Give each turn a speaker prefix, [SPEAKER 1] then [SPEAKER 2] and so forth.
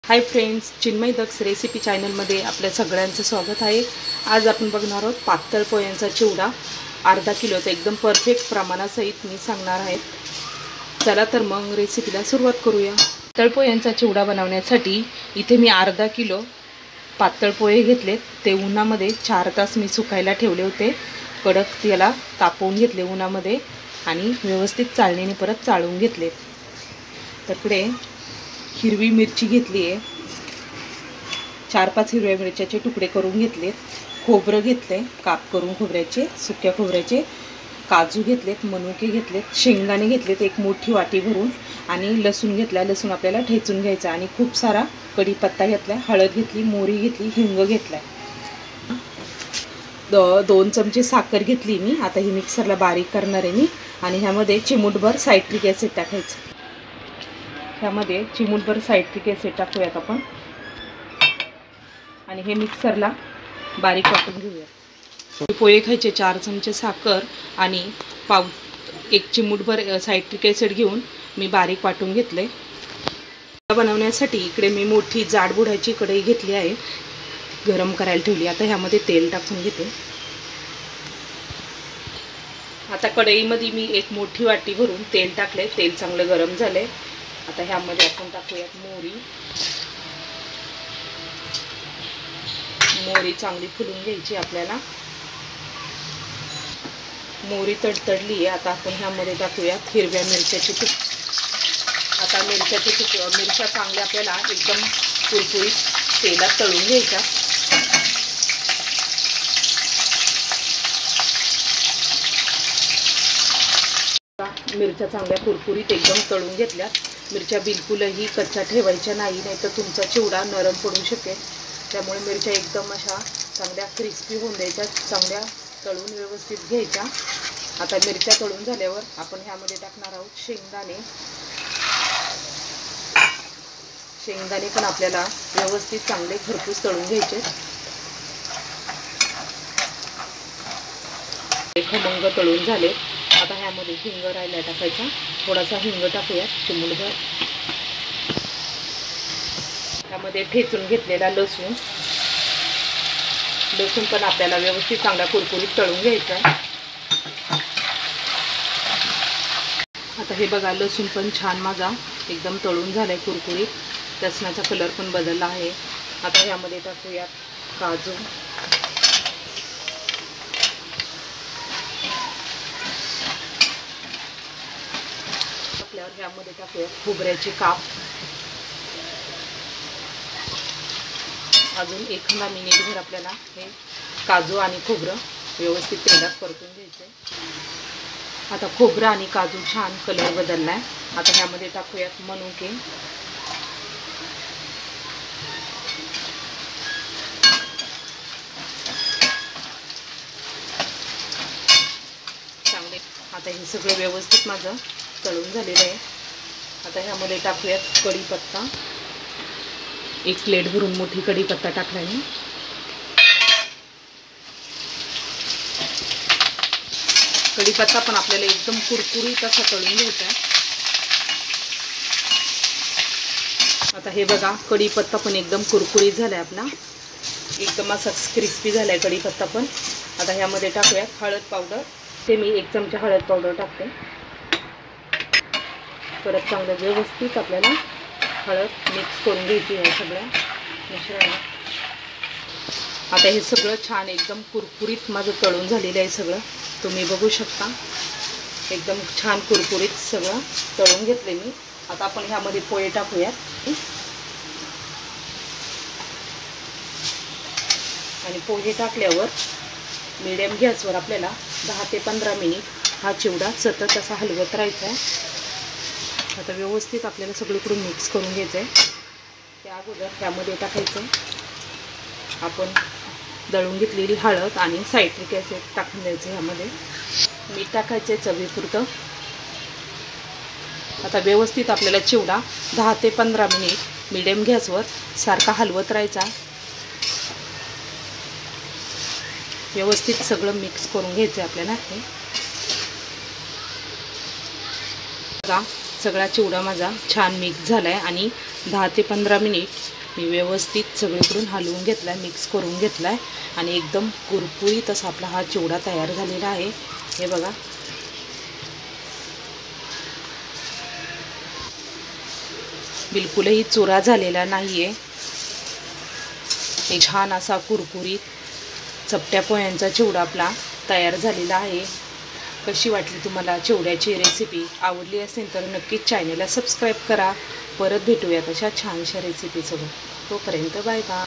[SPEAKER 1] हाय friends, Chinmay Daksh recipe चॅनलमध्ये आपल्या सगळ्यांचं स्वागत आहे। आज आपण बघणार आहोत पातळ पोह्यांचा चिवडा। अर्धा किलोचा एकदम परफेक्ट प्रमाणासहित मी सांगणार आहे। चला तर मग रेसिपीला सुरुवात करूया। पातळ पोह्यांचा चिवडा बनवण्यासाठी इथे मी अर्धा किलो पातळ पोहे घेतले। ते उन्हामध्ये 4 तास मी सुकायला ठेवले होते। कडक त्याला तापवून घेतले उन्हामध्ये आणि व्यवस्थित चाळणीने परत चाळून घेतले। तर पुढे हिरवी मिरची घेतली आहे, 4-5 हिरव्या मिरच्याचे तुकडे करून घेतले। खोबरं घेतले काप करून खोबऱ्याचे, सुक्या खोबऱ्याचे। काजू घेतलेत, मनुके घेतलेत, शेंगदाणे घेतलेत एक मोठी वाटी भरून आणि लसूण घेतला। लसूण आपल्याला ठेचून घ्यायचा आणि खूप सारा कढीपत्ता घेतला, हळद घेतली, मोहरी घेतली, हिंग घेतलाय। 2 चमचे साखर घेतली मी। आता ही मिक्सरला बारीक करणार आहे मी आणि ह्यामध्ये चिमूटभर सायट्रिक ॲसिड टाकायचं। ह्यामध्ये चिमूटभर सायट्रिक ॲसिड टाकूयात आपण आणि हे मिक्सरला बारीक वाटून घेऊया। पोहे खायचे 4 चमचे साखर आणि 1 चिमूटभर सायट्रिक ॲसिड घेऊन मी बारीक वाटून घेतले। बनवण्यासाठी इकडे मी मोठी जाड बुडाची कढई घेतली आहे, गरम करायला ठेवली। आता ह्यामध्ये तेल टाकून घेते। आता कढईमध्ये मी एक मोठी वाटी भरून तेल टाकले। तेल चांगलं गरम झाले। आता ह्यामध्ये आपण टाकूयात मोहरी। मोहरी चांगली फुलून घ्यायची आपल्याला। मोहरी तडतडली आहे। आता आपण ह्यामध्ये टाकूयात हिरव्या मिरच्याची तुकडे। आता मिरच्या चांगल्या आपल्याला एकदम कुरकुरीत तेलात तळून घ्यायच्या। मिरच्या चांगल्या कुरकुरीत एकदम तळून घेतल्या। मिरच्या बिलकुलही कच्च्या ठेवायच्या नाही, नाहीतर तुमचा चिवडा नरम पडू शकेल। त्यामुळे मिरच्या एकदम अशा चांगल्या क्रिस्पी होऊन द्यायच्या, चांगल्या तळून व्यवस्थित घ्यायच्या। आता मिरच्या तळून झाल्यावर आपण ह्यामध्ये टाकणार आहोत शेंगदाणे। शेंगदाणे पण आपल्याला व्यवस्थित चांगले खरपूस तळून घ्यायचे। खमंग तळून झाले। आता ह्यामध्ये हिंग राहिला टाकायचा, थोडासा हिंग टाकूया चिमूटभर। त्यामध्ये ठेचून घेतलेला लसूण पण आपल्याला व्यवस्थित चांगला कुरकुरीत तळून घ्यायचा। आता हे बघा, लसूण पण छान माझा एकदम तळून झालाय कुरकुरीत। लसणाचा कलर पण बदलला आहे। आता ह्यामध्ये टाकूया काजू। ह्यामध्ये टाकूया खोबऱ्याचे काप। अजून 1 मिनिटभर आपल्याला हे काजू आणि खोबरं व्यवस्थित तेलात परतून घ्यायचं। आता खोबरं आणि काजू छान कलर बदललाय। आता ह्यामध्ये टाकूयात मनुके। चांगले आता हे सगळं व्यवस्थित माझं तळून झालेलं आहे। आता ह्यामध्ये टाकूयात कढीपत्ता। 1 प्लेट भरून मोठी कढीपत्ता टाकला मी। कढीपत्ता पण आपल्याला एकदम कुरकुरीत असा तळून घ्यायचा। आता हे बघा, कढीपत्ता पण एकदम कुरकुरीत झालाय आपला, एकदम असा क्रिस्पी झालाय कढीपत्ता पण। आता ह्यामध्ये टाकूयात हळद पावडर। ते मी 1 चमचा हळद पावडर टाकते। परत चांगलं व्यवस्थित आपल्याला हळद मिक्स करून घ्यायची आहे सगळ्या मिश्रणात। आता हे सगळं छान एकदम कुरकुरीत माझं तळून झालेलं आहे सगळं, तुम्ही बघू शकता। एकदम छान कुरकुरीत सगळं तळून घेतले मी। आता आपण ह्यामध्ये पोहे टाकूयात आणि पोहे टाकल्यावर मीडियम गॅसवर आपल्याला 10 ते 15 मिनिट हा चिवडा सतत असा हलवत राहायचा आहे। आता व्यवस्थित आपल्याला सगळीकडून मिक्स करून घ्यायचं आहे। त्या अगोदर त्यामध्ये टाकायचं आपण दळून घेतलेली हळद आणि सायट्रिक ॲसिड टाकून द्यायचं। ह्यामध्ये मीठ टाकायचं चवीपुरतं। आता व्यवस्थित आपल्याला चिवडा 10 ते 15 मिनिट मीडियम गॅसवर सारखा हलवत राहायचा। व्यवस्थित सगळं मिक्स करून घ्यायचं आपल्याला। हे बघा, सगळा चिवडा माझा छान मिक्स झालाय आणि 10 ते 15 मिनिट मी व्यवस्थित सगळीकडून हलवून घेतला आहे, मिक्स करून घेतला आहे आणि एकदम कुरकुरीत असा आपला हा चिवडा तयार झालेला आहे. हे बघा, बिलकुलही चुरा झालेला नाही आहे. एक छान असा कुरकुरीत चपट्या पोह्यांचा चिवडा आपला तयार झालेला आहे. कशी वाटली तुम्हाला चिवड्याची रेसिपी? आवडली असेल तर नक्कीच चॅनलला सबस्क्राईब करा. परत भेटूयात अशा छानशा रेसिपीसोबत. तोपर्यंत बाय बाय.